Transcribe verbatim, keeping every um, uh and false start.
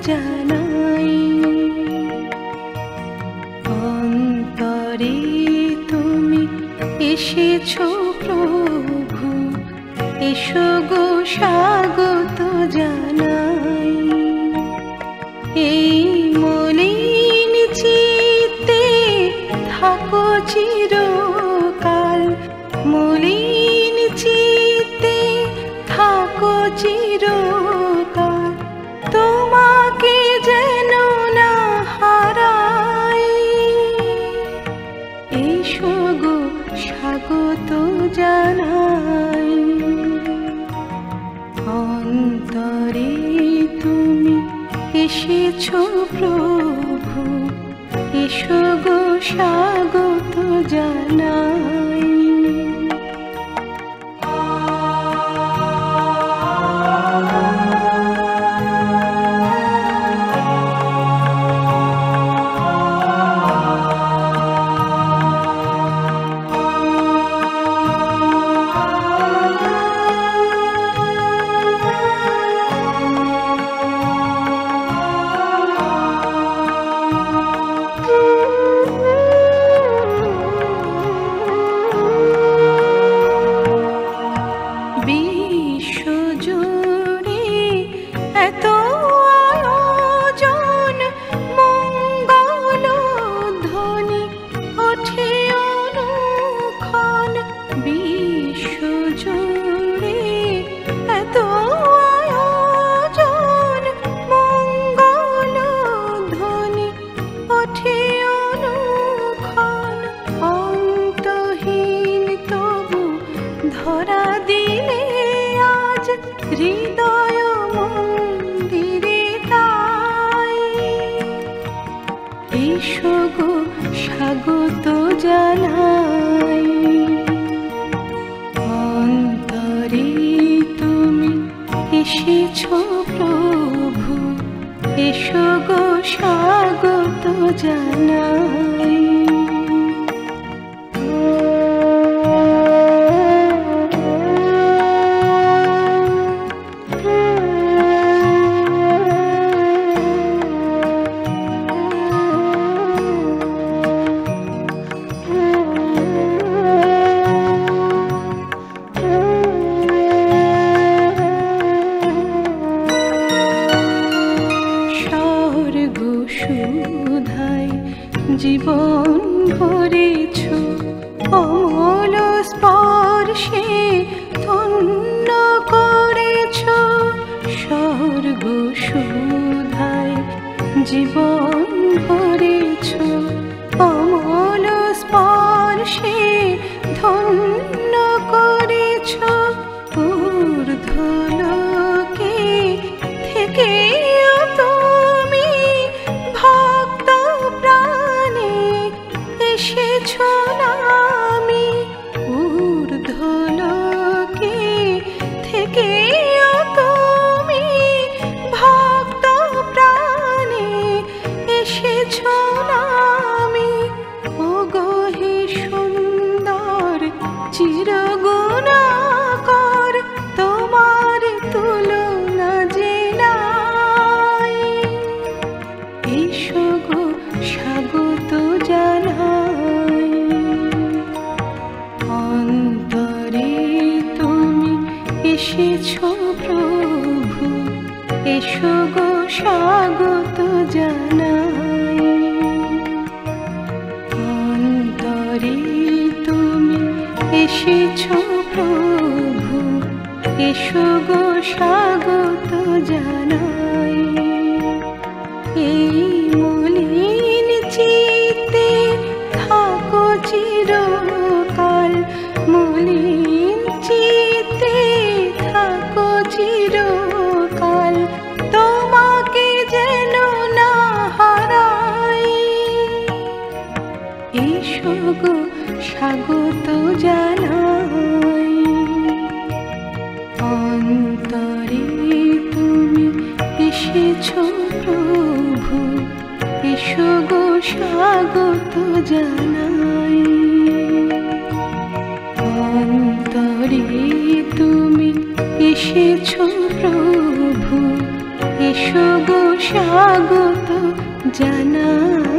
জানাই। অন্তরে তুমি এসেছো প্রভু, এসো গো স্বাগত জানাই। এই মলিন চিত্তে থাকো চিরকাল, মলিন চিত্তে থাকো চিরকাল, তোমাকে যেন না হারাই। এসো গো স্বাগত জানাই। অন্তরে তুমি এসেছো প্রভু, এসো গো স্বাগত জানাই। ধরা দিলে আজ হৃদয় মন্দিরে তাই। এসো গো স্বাগত জানাই। অন্তরে তুমি এসেছো প্রভু, এসো গো স্বাগত জানাই। সুধায় জীবন ভরেছ, অমল স্পর্শে ধন্য করেছ। স্বর্গ সুধায় জীবন ভরেছ, অমল স্পর্শে ধন্য করেছ। ঊর্ধ্বলোকে থেকে এসেছো নামি, ঊর্ধ্বলোকে থেকে তুমি ভক্ত প্রাণে এসেছো নামি। ওগো হে সুন্দর চিরগুণাকর, তোমার তুলনা যে নাই। এসো গো স্বাগত জানাই। অন্তরে তুমি এসেছো প্রভু, এসো গো স্বাগত জানাই। অন্তরে তুমি এসেছো প্রভু, এসো গো স্বাগত জানাই। এই মলিন চিত্তে থাকো চিরকাল, মলিন চিত্তে থাকো চিরকাল, তোমাকে যেন না হারাই। এসো গো স্বাগত জানাই। অন্তরে তুমি এসেছো প্রভু, এসো গো স্বাগত জানাই। অন্তরে তুমি এসেছো প্রভু, এসো এসো গো স্বাগত জানাই।